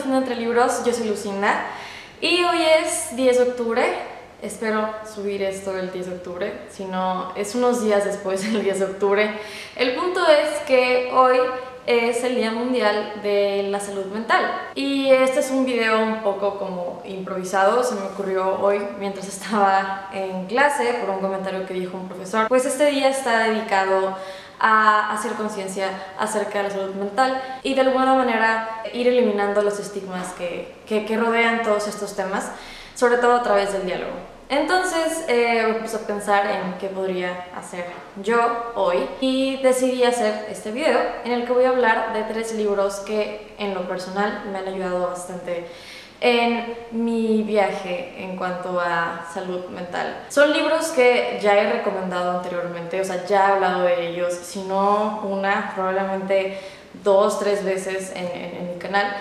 Conversando entre Libros, yo soy Lucinda y hoy es 10 de octubre. Espero subir esto el 10 de octubre, si no es unos días después del 10 de octubre. El punto es que hoy es el Día Mundial de la Salud Mental y este es un video un poco como improvisado, se me ocurrió hoy mientras estaba en clase por un comentario que dijo un profesor. Pues este día está dedicado a hacer conciencia acerca de la salud mental y de alguna manera ir eliminando los estigmas que rodean todos estos temas, sobre todo a través del diálogo. Entonces me puse a pensar en qué podría hacer yo hoy y decidí hacer este video en el que voy a hablar de 3 libros que en lo personal me han ayudado bastante en mi viaje en cuanto a salud mental. Son libros que ya he recomendado anteriormente, o sea, ya he hablado de ellos, si no una, probablemente 2, 3 veces en mi canal,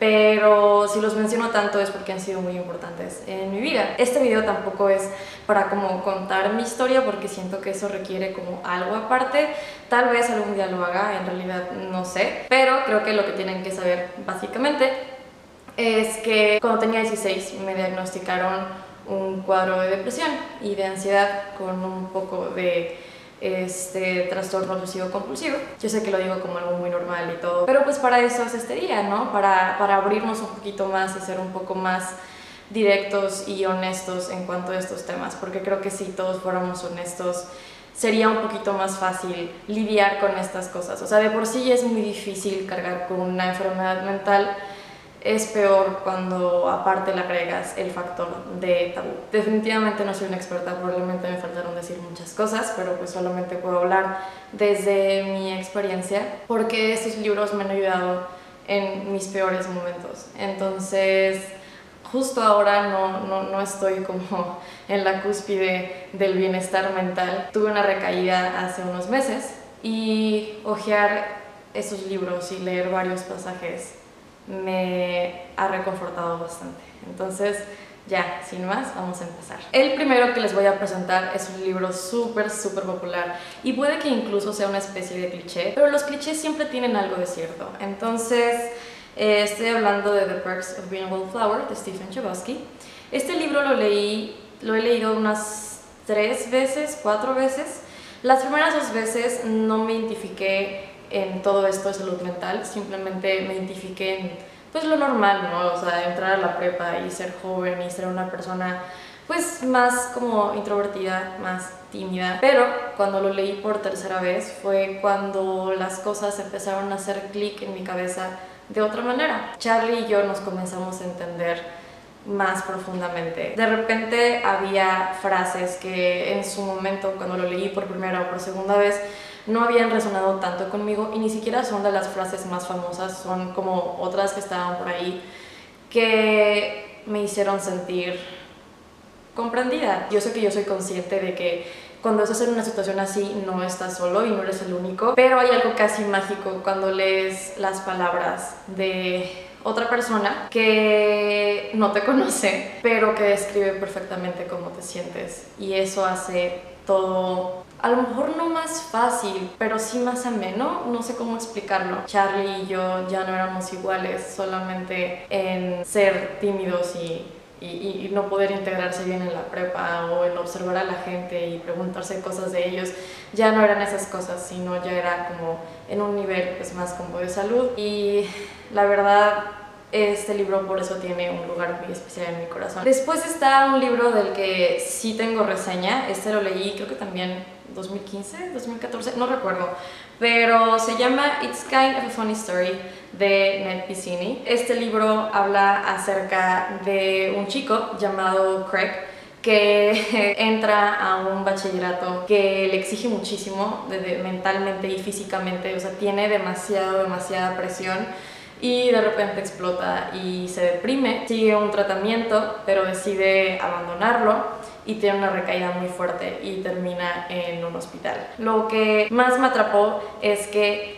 pero si los menciono tanto es porque han sido muy importantes en mi vida. Este video tampoco es para como contar mi historia porque siento que eso requiere como algo aparte, tal vez algún día lo haga, en realidad no sé, pero creo que lo que tienen que saber básicamente es que cuando tenía 16 me diagnosticaron un cuadro de depresión y de ansiedad con un poco de trastorno obsesivo compulsivo. Yo sé que lo digo como algo muy normal y todo, pero pues para eso es este día, ¿no? Para abrirnos un poquito más y ser un poco más directos y honestos en cuanto a estos temas, porque creo que si todos fuéramos honestos sería un poquito más fácil lidiar con estas cosas. O sea, de por sí es muy difícil cargar con una enfermedad mental. Es peor cuando aparte le agregas el factor de tabú. Definitivamente no soy una experta, probablemente me faltaron decir muchas cosas, pero pues solamente puedo hablar desde mi experiencia, porque estos libros me han ayudado en mis peores momentos. Entonces, justo ahora no estoy como en la cúspide del bienestar mental. Tuve una recaída hace unos meses y hojear esos libros y leer varios pasajes me ha reconfortado bastante. Entonces, ya, sin más, vamos a empezar. El primero que les voy a presentar es un libro súper popular y puede que incluso sea una especie de cliché, pero los clichés siempre tienen algo de cierto. Entonces, estoy hablando de The Perks of Being a Wallflower de Stephen Chbosky. Este libro lo he leído unas 3 veces, 4 veces. Las primeras 2 veces no me identifiqué en todo esto de salud mental, simplemente me identifiqué en pues lo normal, ¿no? O sea, entrar a la prepa y ser joven y ser una persona pues más como introvertida, más tímida. Pero cuando lo leí por tercera vez fue cuando las cosas empezaron a hacer clic en mi cabeza de otra manera. Charlie y yo nos comenzamos a entender más profundamente. De repente había frases que en su momento, cuando lo leí por primera o por segunda vez, no habían resonado tanto conmigo y ni siquiera son de las frases más famosas, son como otras que estaban por ahí que me hicieron sentir comprendida. Yo sé que yo soy consciente de que cuando estás en una situación así no estás solo y no eres el único, pero hay algo casi mágico cuando lees las palabras de otra persona que no te conoce, pero que describe perfectamente cómo te sientes, y eso hace todo, a lo mejor no más fácil, pero sí más ameno, no sé cómo explicarlo. Charlie y yo ya no éramos iguales solamente en ser tímidos y no poder integrarse bien en la prepa o en observar a la gente y preguntarse cosas de ellos. Ya no eran esas cosas, sino ya era como en un nivel pues más como de salud, y la verdad este libro por eso tiene un lugar muy especial en mi corazón. Después está un libro del que sí tengo reseña. Este lo leí creo que también 2015, 2014, no recuerdo, pero se llama It's Kind of a Funny Story de Ned Pizzini. Este libro habla acerca de un chico llamado Craig que entra a un bachillerato que le exige muchísimo mentalmente y físicamente, o sea, tiene demasiada presión y de repente explota y se deprime. Sigue un tratamiento, pero decide abandonarlo y tiene una recaída muy fuerte y termina en un hospital. Lo que más me atrapó es que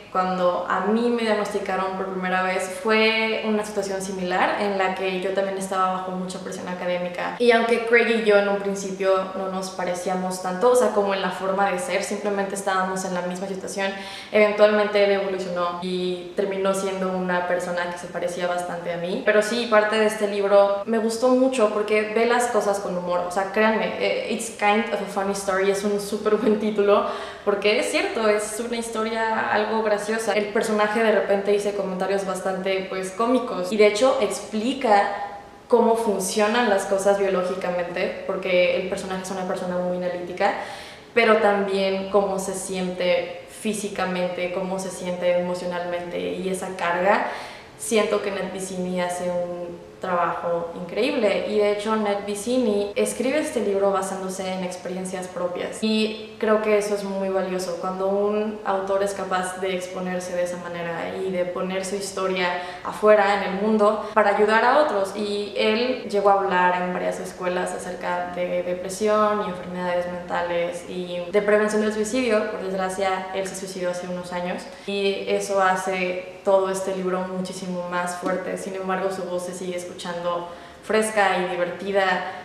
cuando a mí me diagnosticaron por primera vez fue una situación similar en la que yo también estaba bajo mucha presión académica, y aunque Craig y yo en un principio no nos parecíamos tanto, o sea, como en la forma de ser, simplemente estábamos en la misma situación, eventualmente él evolucionó y terminó siendo una persona que se parecía bastante a mí. Pero sí, parte de este libro me gustó mucho porque ve las cosas con humor, o sea, créanme, It's Kind of a Funny Story es un súper buen título porque es cierto, es una historia algo graciosa. El personaje de repente dice comentarios bastante pues cómicos y de hecho explica cómo funcionan las cosas biológicamente, porque el personaje es una persona muy analítica, pero también cómo se siente físicamente, cómo se siente emocionalmente, y esa carga siento que Ned Vizzini hace un trabajo increíble. Y de hecho Ned Vizzini escribe este libro basándose en experiencias propias, y creo que eso es muy valioso cuando un autor es capaz de exponerse de esa manera y de poner su historia afuera en el mundo para ayudar a otros. Y él llegó a hablar en varias escuelas acerca de depresión y enfermedades mentales y de prevención del suicidio. Por desgracia él se suicidó hace unos años y eso hace todo este libro muchísimo más fuerte. Sin embargo, su voz se sigue escuchando fresca y divertida,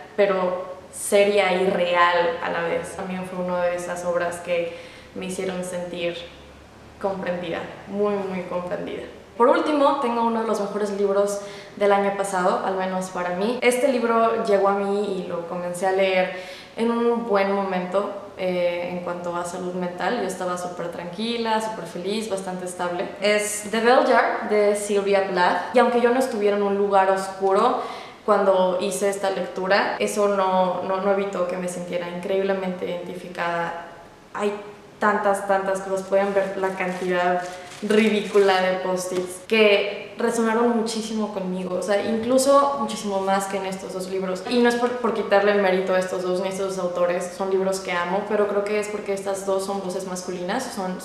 pero seria y real a la vez. También fue una de esas obras que me hicieron sentir comprendida, muy muy comprendida. Por último, tengo uno de los mejores libros del año pasado, al menos para mí. Este libro llegó a mí y lo comencé a leer en un buen momento en cuanto a salud mental. Yo estaba súper tranquila, súper feliz, bastante estable. Es The Bell Jar de Sylvia Plath, y aunque yo no estuviera en un lugar oscuro cuando hice esta lectura, eso no evitó que me sintiera increíblemente identificada. Hay tantas cosas, pueden ver la cantidad ridícula de post-its que resonaron muchísimo conmigo, o sea, incluso muchísimo más que en estos dos libros. Y no es por quitarle el mérito a estos dos ni a estos dos autores, son libros que amo, pero creo que es porque estas dos son voces masculinas, son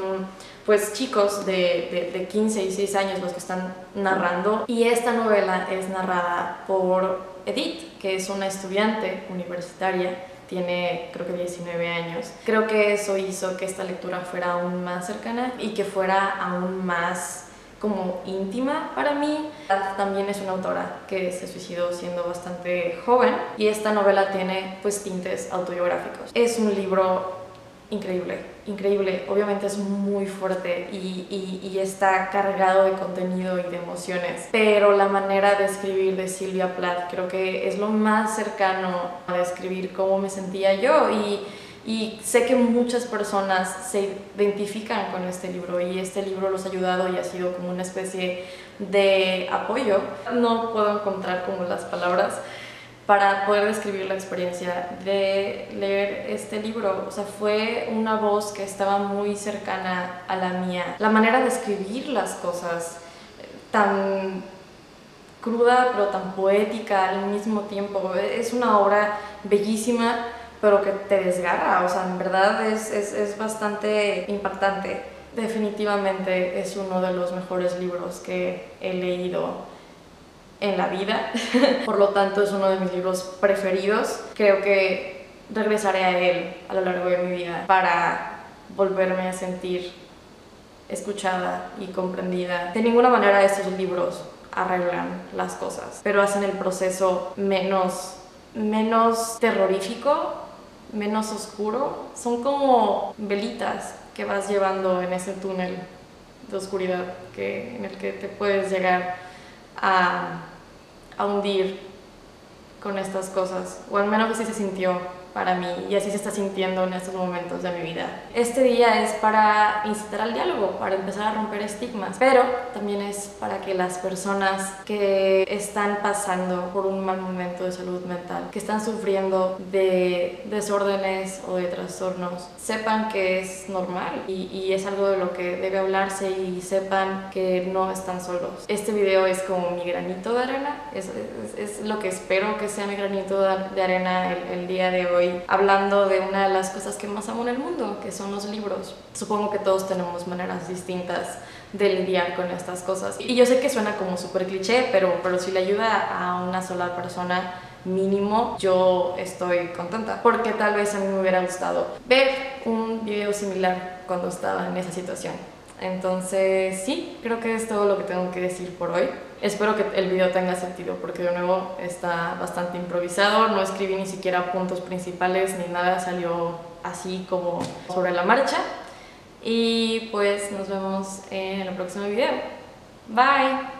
pues chicos de 15 y 6 años los que están narrando, y esta novela es narrada por Edith, que es una estudiante universitaria. Tiene creo que 19 años. Creo que eso hizo que esta lectura fuera aún más cercana y que fuera aún más como íntima para mí. También es una autora que se suicidó siendo bastante joven, y esta novela tiene pues tintes autobiográficos. Es un libro increíble, obviamente es muy fuerte y está cargado de contenido y de emociones, pero la manera de escribir de Sylvia Plath creo que es lo más cercano a describir cómo me sentía yo, y sé que muchas personas se identifican con este libro, y este libro los ha ayudado y ha sido como una especie de apoyo. No puedo encontrar como las palabras para poder describir la experiencia de leer este libro. O sea, fue una voz que estaba muy cercana a la mía. La manera de escribir las cosas, tan cruda pero tan poética al mismo tiempo. Es una obra bellísima, pero que te desgarra. O sea, en verdad es bastante impactante. Definitivamente es uno de los mejores libros que he leído en la vida. Por lo tanto, es uno de mis libros preferidos. Creo que regresaré a él a lo largo de mi vida para volverme a sentir escuchada y comprendida. De ninguna manera estos libros arreglan las cosas, pero hacen el proceso menos terrorífico, menos oscuro. Son como velitas que vas llevando en ese túnel de oscuridad en el que te puedes llegar a hundir con estas cosas, o al menos así se sintió para mí, y así se está sintiendo en estos momentos de mi vida. Este día es para incitar al diálogo, para empezar a romper estigmas, pero también es para que las personas que están pasando por un mal momento de salud mental, que están sufriendo de desórdenes o de trastornos, sepan que es normal y es algo de lo que debe hablarse, y sepan que no están solos. Este video es como mi granito de arena, es lo que espero que sea mi granito de arena el día de hoy, hablando de una de las cosas que más amo en el mundo, que son los libros. Supongo que todos tenemos maneras distintas de lidiar con estas cosas, y yo sé que suena como súper cliché, pero si le ayuda a una sola persona mínimo, yo estoy contenta, porque tal vez a mí me hubiera gustado ver un video similar cuando estaba en esa situación. Entonces sí, creo que es todo lo que tengo que decir por hoy. Espero que el video tenga sentido porque de nuevo está bastante improvisado, no escribí ni siquiera puntos principales ni nada, salió así como sobre la marcha. Y pues nos vemos en el próximo video. Bye.